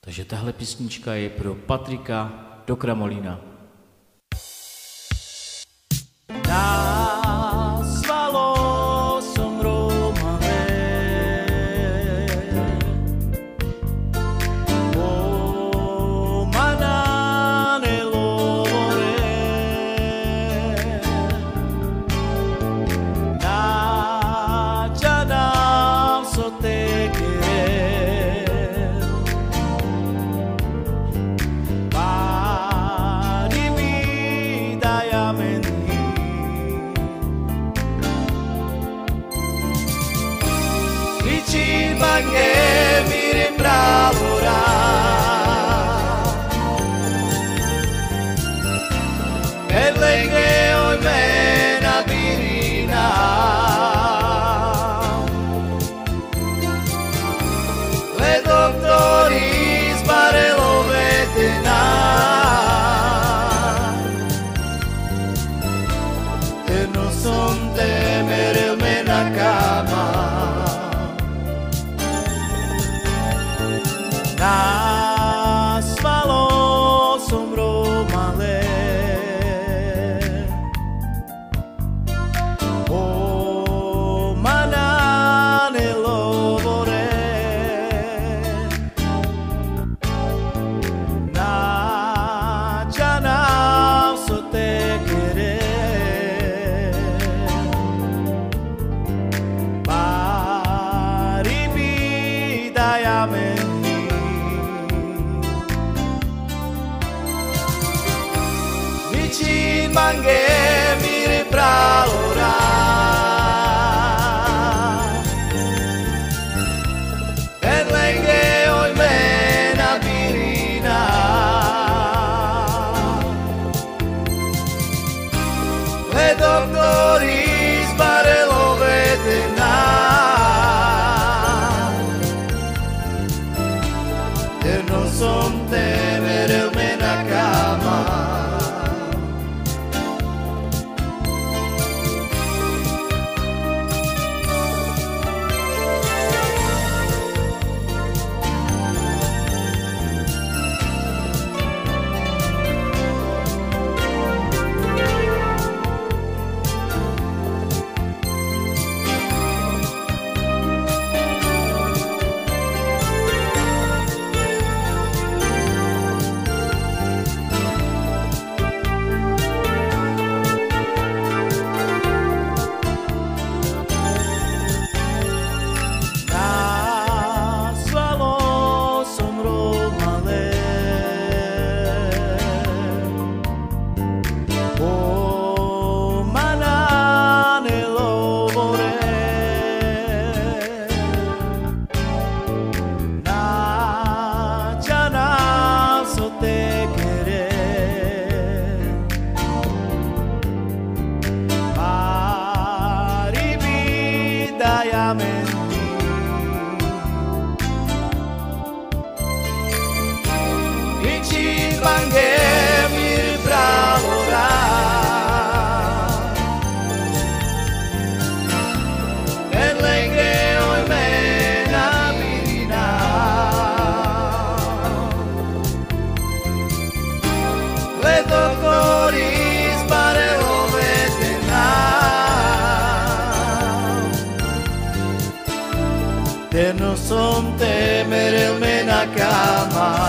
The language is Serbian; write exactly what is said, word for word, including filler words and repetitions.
Takže tahle písnička je pro Patrika do Kramolína. Násvalo som Romané, pomanáne lovore, náčanám so tekere, pári mi dajameny. Vicin mange mirim bralora, Erlenge oj mena birina, Le doktori zbarelo vetena, Terno son temerel mena kama. Násvalo som Romale, pomanáne lovore, náčanám so tekere, pári mi dajameny. Vicin mange mirim bralora, Erlenge oj mena birina, Le doktori zbarelo vetena, Terno son temerel mena kama. Vicin mange mirim bralora, Erlenge oj mena birina, Le doktori zbarelo vetena, Terno son temerel mena kama.